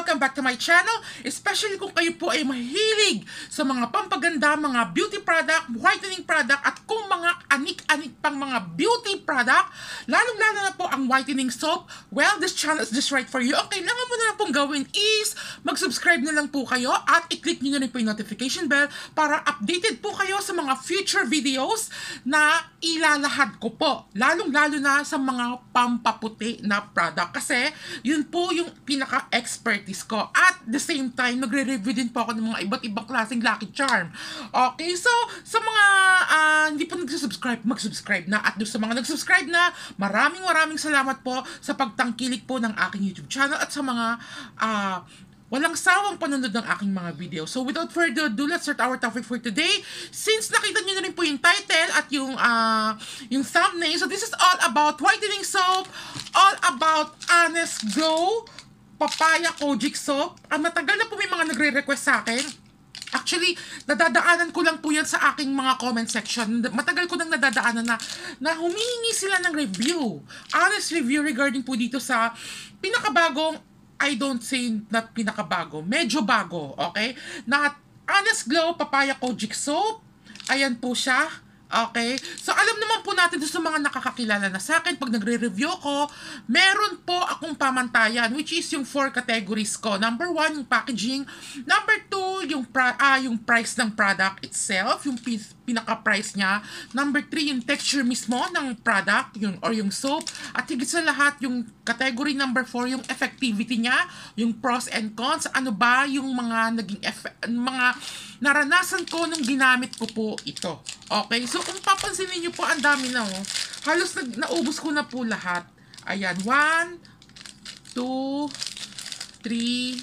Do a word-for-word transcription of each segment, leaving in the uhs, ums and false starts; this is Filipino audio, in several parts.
welcome back to my channel, especially kung kayo po ay mahilig sa mga pampaganda, mga beauty product, whitening product, at kung mga anik-anik pang mga beauty product, lalong-lalo na po ang whitening soap. Well, this channel is just right for you. Okay, kailangan mo na lang pong gawin is mag-subscribe na lang po kayo at i-click nyo na rin po yung notification bell para updated po kayo sa mga future videos na ilalahad ko po. Lalong-lalo na sa mga pampaputi na product kasi yun po yung pinaka-expertise ko. At the same time, nagre-review din po ako ng mga iba't ibang klaseng Lucky Charm. Okay, so sa mga uh, hindi pa nag-subscribe, mag-subscribe na. At sa mga nag-subscribe na, maraming maraming salamat po sa pagtangkilik po ng aking YouTube channel at sa mga uh, walang sawang panonood ng aking mga video. So without further ado, let's start our topic for today. Since nakita nyo na rin po yung title at yung uh, yung thumbnail, so this is all about whitening soap, all about Honest Glow Papaya Kojic Soap. Uh, matagal na po may mga nagre-request sa akin. Actually, nadadaanan ko lang po yan sa aking mga comment section. Matagal ko nang nadadaanan na, na humihingi sila ng review. Honest review regarding po dito sa pinakabagong, I don't say na pinakabago, medyo bago, okay? Na Honest Glow Papaya Kojic Soap. Ayan po siya. Okay? So, alam naman po natin sa mga nakakakilala na sa akin, pag nagre-review ko, meron po akong pamantayan, which is yung four categories ko. Number one, yung packaging. Number two, yung, pra ah, yung price ng product itself, yung pinaka-price niya. Number three, yung texture mismo ng product, yung, or yung soap. At higit sa lahat, yung category number four, yung effectivity niya, yung pros and cons. Ano ba yung mga naging mga naranasan ko nung ginamit ko po ito. Okay, so kung papansinin niyo po, ang dami na oh. Halos nag naubos ko na po lahat. Ayan, one, two, three,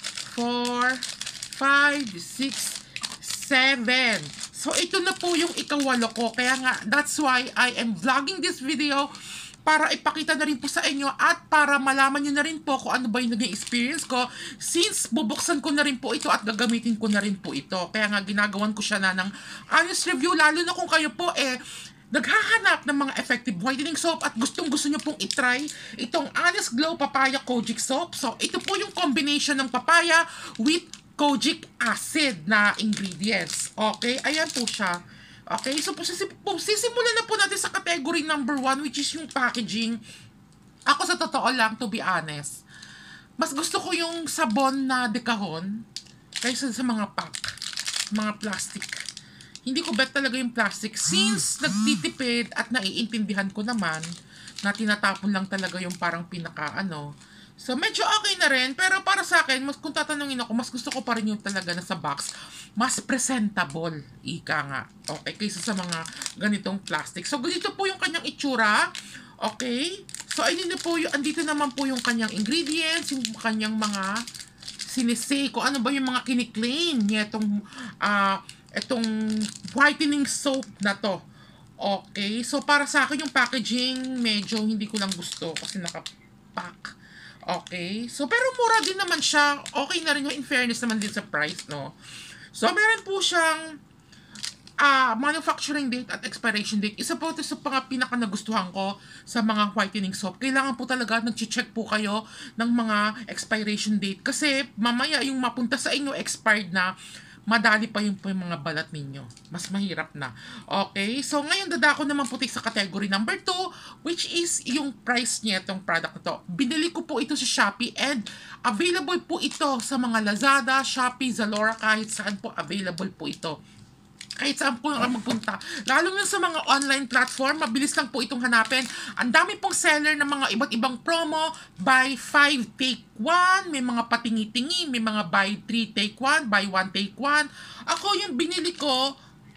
four, five, six, seven. So ito na po yung ikawalo ko. Kaya nga, that's why I am vlogging this video para ipakita na rin po sa inyo at para malaman nyo na rin po kung ano ba yung naging experience ko since bubuksan ko na rin po ito at gagamitin ko na rin po ito. Kaya nga ginagawan ko siya na ng honest review, lalo na kung kayo po eh naghahanap ng mga effective whitening soap at gustong gusto nyo pong itry itong Honest Glow Papaya Kojic Soap. So ito po yung combination ng papaya with kojic acid na ingredients. Okay, ayan po siya. Okay, so sisimulan na po natin sa category number one, which is yung packaging. Ako sa totoo lang, to be honest, mas gusto ko yung sabon na dekahon kaysa sa mga pack, mga plastic. Hindi ko bet talaga yung plastic since nagtitipid at naiintindihan ko naman na tinatapon lang talaga yung parang pinaka ano. So, medyo okay na rin. Pero para sa akin, mas, kung tatanungin ako, mas gusto ko pa rin yung talaga na sa box. Mas presentable. Ika nga. Okay? Kaysa sa mga ganitong plastic. So, ganito po yung kanyang itsura. Okay? So, ayun na po yung, andito naman po yung kanyang ingredients, yung kanyang mga sinisay. Kung ano ba yung mga kiniklaim niya itong, uh, itong whitening soap na to. Okay? So, para sa akin, yung packaging, medyo hindi ko lang gusto kasi nakapack. Okay. So, pero mura din naman siya. Okay na rin yung in fairness naman din sa price, no? So, meron po siyang uh, manufacturing date at expiration date. Isa po ito sa mga pinaka nagustuhan ko sa mga whitening soap. Kailangan po talaga nag-check po kayo ng mga expiration date. Kasi mamaya yung mapunta sa inyo expired na, madali pa yung, yung mga balat ninyo. Mas mahirap na. Okay? So, ngayon dadako naman puti sa category number two, which is yung price niya itong product na to. Binili ko po ito sa Shopee and available po ito sa mga Lazada, Shopee, Zalora, kahit saan po available po ito. Kahit saan po nga magpunta. Lalo na sa mga online platform, mabilis lang po itong hanapin. Ang dami pong seller ng mga iba't ibang promo. Buy five, take one. May mga patingi-tingi. May mga buy three, take one. Buy one, take one. Ako yung binili ko,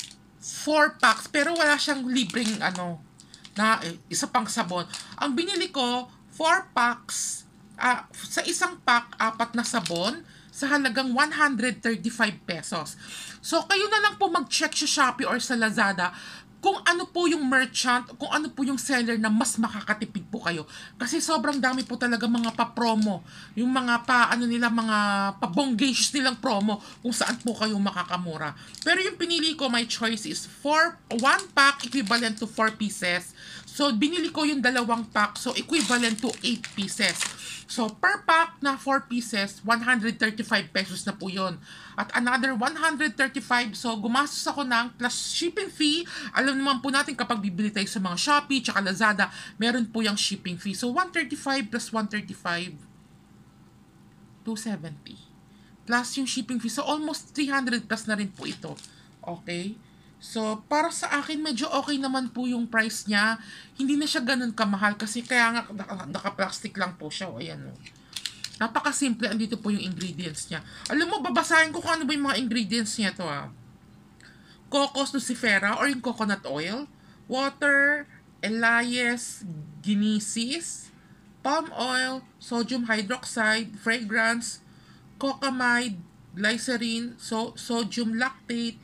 four packs. Pero wala siyang libreng ano, na eh, isa pang sabon. Ang binili ko, four packs. Uh, sa isang pack, apat na sabon sa halagang one hundred thirty-five pesos. So, kayo na lang po mag-check sa Shopee or sa Lazada kung ano po yung merchant, kung ano po yung seller na mas makakatipid po kayo. Kasi sobrang dami po talaga mga pa-promo. Yung mga pa, ano nila, mga pa-bongacious nilang promo kung saan po kayo makakamura. Pero yung pinili ko, my choice is for one pack equivalent to four pieces. So, binili ko yung dalawang pack. So, equivalent to eight pieces. So, per pack na four pieces, one hundred thirty-five pesos na po yun. At another one hundred thirty-five. So, gumastos ako ng plus shipping fee. Alam naman po natin kapag bibili tayo sa mga Shopee tsaka Lazada, meron po yung shipping fee. So, one thirty-five plus one thirty-five, two seventy. Plus yung shipping fee. So, almost three hundred plus na rin po ito. Okay? So, para sa akin, medyo okay naman po yung price niya. Hindi na siya ganun kamahal kasi kaya nga naka-plastic lang po siya. O, ayan o. Napaka-simple. Andito po yung ingredients niya. Alam mo, babasahin ko kung ano ba yung mga ingredients niya to ah. Cocos nucifera or yung coconut oil, water, Elias guineaceae, palm oil, sodium hydroxide, fragrance, cocamide, glycerin, so sodium lactate,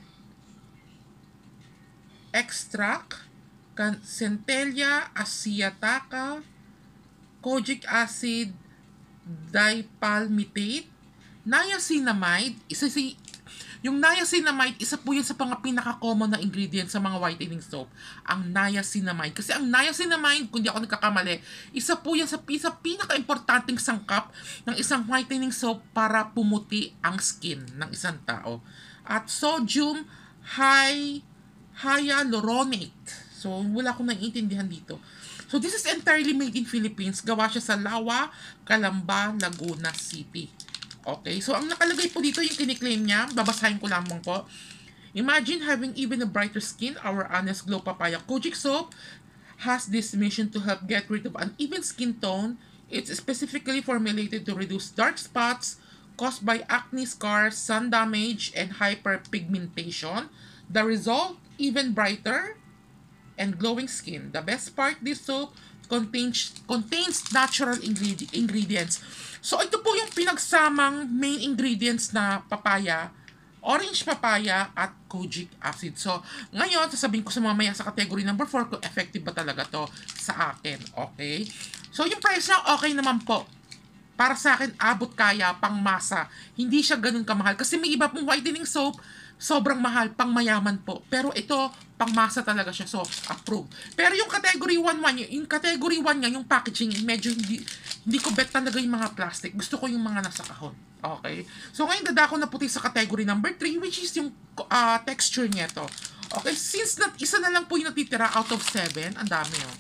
extract, Centella asiatica, kojic acid, dipalmitate, niacinamide, isa si yung niacinamide, isa po yan sa mga pinaka-common na ingredient sa mga whitening soap, ang niacinamide. Kasi ang niacinamide, kung di ako nagkakamali, isa po yan sa, sa pinaka-importanting sangkap ng isang whitening soap para pumuti ang skin ng isang tao. At sodium high hyaluronate. So, wala akong naiintindihan dito. So, this is entirely made in Philippines. Gawa siya sa Lawa, Calamba, Laguna City. Okay? So, ang nakalagay po dito, yung kiniklaim niya, babasahin ko lamang po. Imagine having even a brighter skin. Our Honest Glow Papaya Kojic Soap has this mission to help get rid of uneven skin tone. It's specifically formulated to reduce dark spots caused by acne scars, sun damage, and hyperpigmentation. The result, even brighter and glowing skin. The best part, this soap contains contains natural ingredi ingredients. So ito po yung pinagsamang main ingredients na papaya, orange papaya at kojic acid. So ngayon, sasabihin ko sa mamaya sa category number four kung effective ba talaga to sa akin. Okay? So yung price na okay naman po. Para sa akin, abot kaya, pang masa. Hindi siya ganun kamahal. Kasi may iba pong whitening soap, sobrang mahal, pang mayaman po. Pero ito, pang masa talaga siya. So, approved. Pero yung category one, yung category one niya, yung packaging, medyo hindi, hindi ko bet talaga yung mga plastic. Gusto ko yung mga nasa kahon. Okay? So, ngayon dadako na puti sa category number three, which is yung uh, texture niya to. Okay? Since na, isa na lang po yung natitira out of seven, ang dami yun.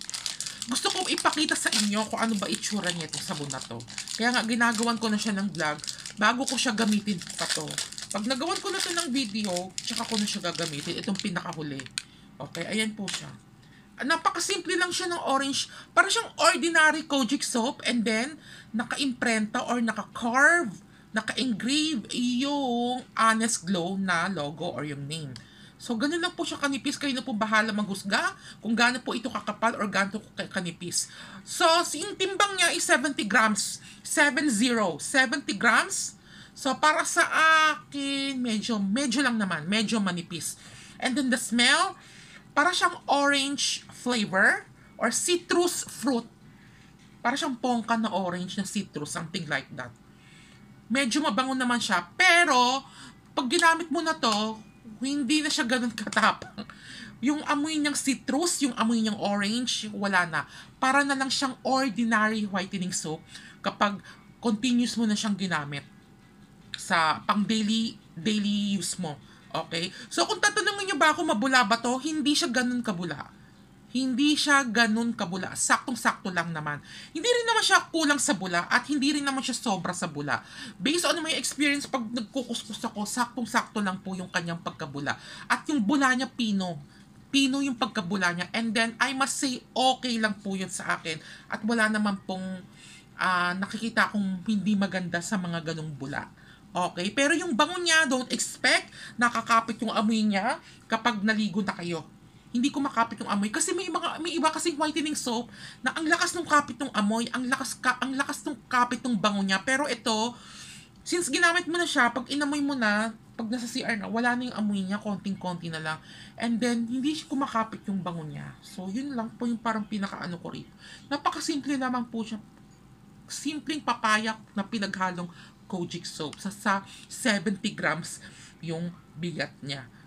Gusto kong ipakita sa inyo kung ano ba itsura niya itong sabon na to. Kaya nga, ginagawan ko na siya ng vlog bago ko siya gamitin pa to. Pag nagawan ko na to ng video, tsaka ko na siya gagamitin. Itong pinakahuli. Okay, ayan po siya. Napakasimple lang siya ng orange. Para siyang ordinary Kojic soap and then, naka-imprenta or naka-carve, naka-engrave yung Honest Glow na logo or yung name. So, ganun lang po siya kanipis. Kayo na po bahala maghusga kung gaano po ito kakapal or gaano po kanipis. So, yung timbang niya is seventy grams. seven zero. seventy grams. So, para sa akin, medyo, medyo lang naman. Medyo manipis. And then the smell, para siyang orange flavor or citrus fruit. Para siyang pongka na orange na citrus. Something like that. Medyo mabango naman siya. Pero, pag ginamit mo na to, hindi na siya ganun katapang. Yung amoy niyang citrus, yung amoy niyang orange, wala na. Para na lang siyang ordinary whitening soap kapag continuous mo na siyang ginamit sa pang daily daily use mo. Okay? So kung tatanungin niyo ba ako mabula ba to, hindi siya ganun kabula. Hindi siya ganun kabula. Saktong-sakto lang naman. Hindi rin naman siya kulang sa bula at hindi rin naman siya sobra sa bula. Based on my experience, pag nagkukuskus ako, saktong-sakto lang po yung kanyang pagkabula. At yung bula niya, pino. Pino yung pagkabula niya. And then, I must say, okay lang po yun sa akin. At wala naman pong uh, nakikita kong hindi maganda sa mga ganung bula. Okay? Pero yung bango niya, don't expect nakakapit yung amoy niya kapag naligo na kayo. Hindi ko makapit yung amoy kasi may mga may iba kasing whitening soap na ang lakas ng kapit ng amoy, ang lakas ka, ang lakas ng kapit ng bango niya. Pero ito, since ginamit mo na siya, pag inamoy mo na, pag nasa C R na, wala na yung amoy niya, konting-konti na lang. And then hindi siya kumakapit yung bango niya. So yun lang po yung parang pinakaano ko rito. Napakasimple naman po siya. Simpleng papaya na pinaghalong Kojic soap sa, sa seventy grams yung bigat niya.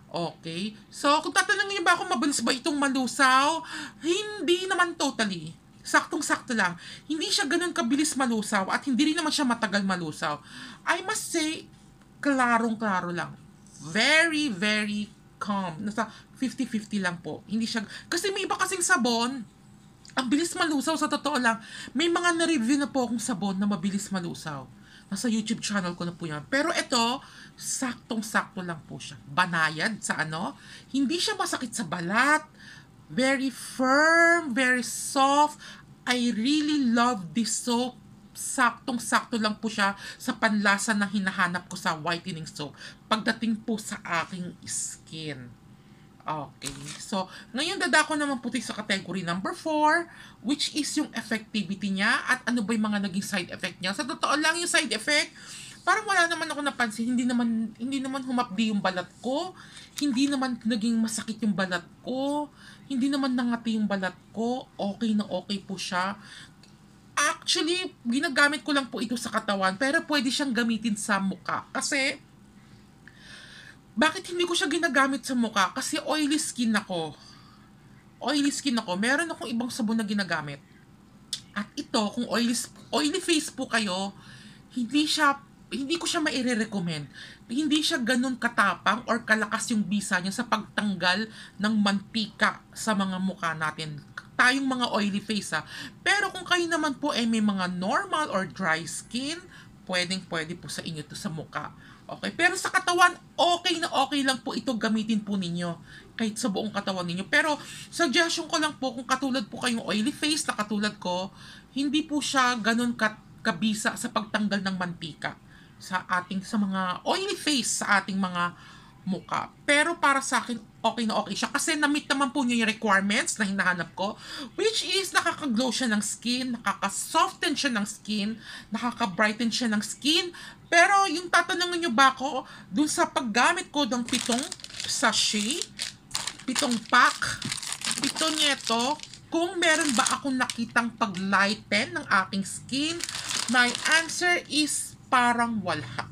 Okay? So, kung tatanungin niyo ba kung mabilis ba itong malusaw, hindi naman totally. Saktong-sakto lang. Hindi siya ganun kabilis malusaw at hindi rin naman siya matagal malusaw. I must say, klarong-klaro lang. Very, very calm. Nasa fifty fifty lang po. Hindi siya, kasi may iba kasing sabon, ang bilis malusaw sa totoo lang. May mga na-review na po akong sabon na mabilis malusaw. Nasa YouTube channel ko na po yan. Pero ito, saktong-sakto lang po siya. Banayad sa ano. Hindi siya masakit sa balat. Very firm, very soft. I really love this soap. Saktong-sakto lang po siya sa panlasa na hinahanap ko sa whitening soap. Pagdating po sa aking skin. Okay. So, ngayon dadako naman po tayo sa category number four, which is yung effectivity niya at ano ba yung mga naging side effect niya. Sa totoo lang yung side effect, parang wala naman ako napansin. Hindi naman, hindi naman humapdi yung balat ko. Hindi naman naging masakit yung balat ko. Hindi naman nangati yung balat ko. Okay na okay po siya. Actually, ginagamit ko lang po ito sa katawan, pero pwede siyang gamitin sa mukha. Kasi, bakit hindi ko siya ginagamit sa mukha? Kasi oily skin ako. Oily skin ako. Meron akong ibang sabon na ginagamit. At ito, kung oily, oily face po kayo, hindi siya, hindi ko siya maire-recommend. Hindi siya ganun katapang or kalakas yung bisa niya sa pagtanggal ng mantika sa mga mukha natin. Tayong mga oily face ha. Pero kung kayo naman po ay may mga normal or dry skin, pwedeng pwede po sa inyo to sa mukha. Okay, pero sa katawan, okay na okay lang po ito gamitin po ninyo. Kahit sa buong katawan ninyo. Pero, suggestion ko lang po, kung katulad po kayong oily face na katulad ko, hindi po siya ganun kat kabisa sa pagtanggal ng mantika sa ating, sa mga oily face sa ating mga muka. Pero para sa akin, okay na okay siya. Kasi na-meet naman po niya yung requirements na hinahanap ko, which is nakaka-glow siya ng skin, nakaka-soften siya ng skin, nakaka-brighten siya ng skin. Pero yung tatanungin nyo ba ako, dun sa paggamit ko ng pitong sachet, pitong pack, ito nito, kung meron ba akong nakitang pag-lighten ng aking skin, my answer is parang wala.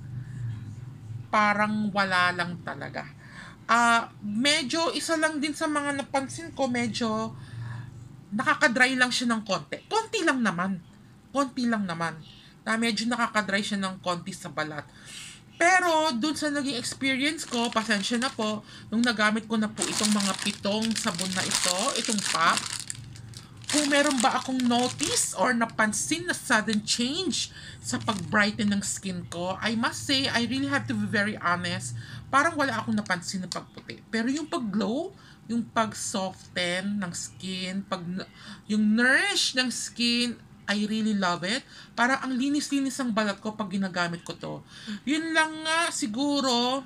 Parang wala lang talaga. Ah, uh, medyo isa lang din sa mga napansin ko, medyo nakaka-dry lang siya ng konti. Konti lang naman. Konti lang naman. Na medyo nakaka-dry siya ng konti sa balat. Pero dun sa naging experience ko, pasensya na po, nung nagamit ko na po itong mga pitong sabon na ito, itong pack, kung meron ba akong notice or napansin na sudden change sa pag-brighten ng skin ko, I must say, I really have to be very honest, parang wala akong napansin na pagputi. Pero yung pag-glow, yung pag-soften ng skin, pag, yung nourish ng skin, I really love it. Parang ang linis-linis ang balat ko pag ginagamit ko to. Yun lang nga, siguro,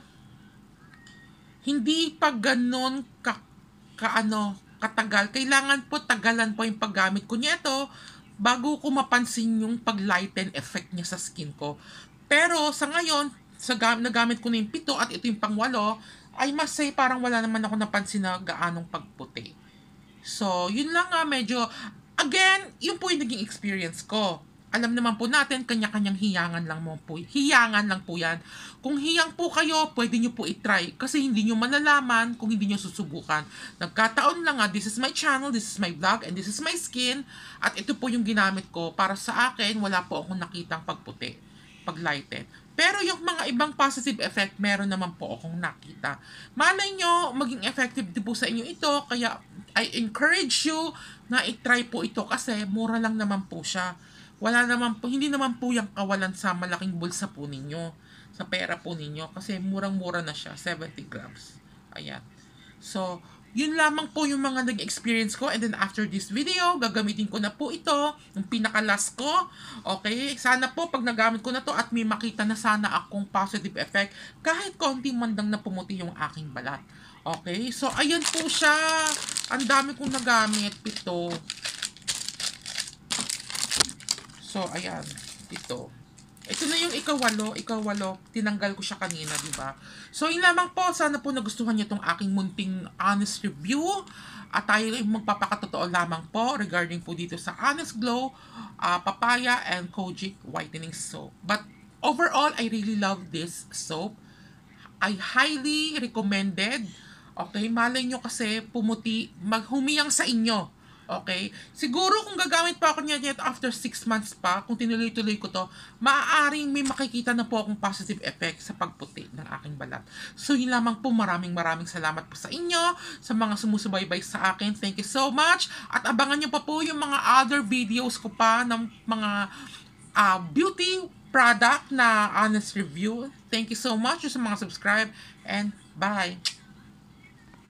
hindi pa ganon ka, ka ano, katagal. Kailangan po tagalan po yung paggamit ko nito bago ko mapansin yung pag-lighten effect niya sa skin ko. Pero sa ngayon, sa nagamit ko na yung pito at ito yung pangwalo, I must say parang wala naman ako napansin na gaanong pagputi. So, yun lang nga medyo, again, yun po yung naging experience ko. Alam naman po natin, kanya-kanyang hiyangan lang mo po. Hiyangan lang po yan. Kung hiyang po kayo, pwede nyo po itry. Kasi hindi nyo malalaman kung hindi nyo susubukan. Nagkataon lang nga, this is my channel, this is my vlog, and this is my skin. At ito po yung ginamit ko. Para sa akin, wala po akong nakitang pagputi, pag-lighten. Pero yung mga ibang positive effect, meron naman po akong nakita. Malay nyo, maging effective din po sa inyo ito. Kaya, I encourage you na itry po ito kasi mura lang naman po siya. Wala naman po, hindi naman po yung kawalan sa malaking bulsa po ninyo, sa pera po ninyo, kasi murang-mura na siya, seventy grams. Ayan. So, yun lamang po yung mga nag-experience ko, and then after this video, gagamitin ko na po ito, yung pinaka-last ko. Okay? Sana po, pag nagamit ko na to at may makita na sana akong positive effect, kahit konti mandang na pumuti yung aking balat. Okay? So, ayan po siya. Ang dami kong nagamit. Ito. So, ayan. Ito. Ito na yung ikawalo. Ikawalo. Tinanggal ko siya kanina, di ba? So, yun lamang po. Sana po nagustuhan niyo itong aking munting honest review. At tayo ay magpapakatotoo lamang po regarding po dito sa Honest Glow, uh, Papaya, and Kojic Whitening Soap. But, overall, I really love this soap. ay highly recommended. Okay, malay nyo kasi pumuti, maghumiyang sa inyo. Okay? Siguro kung gagamit pa ako niya yet after six months pa, kung tinuloy-tuloy ko to, maaaring may makikita na po akong positive effect sa pagputi ng aking balat. So yun lamang po, maraming maraming salamat po sa inyo, sa mga sumusubaybay sa akin. Thank you so much. At abangan nyo pa po yung mga other videos ko pa ng mga uh, beauty product na honest review. Thank you so much sa mga subscribe and bye!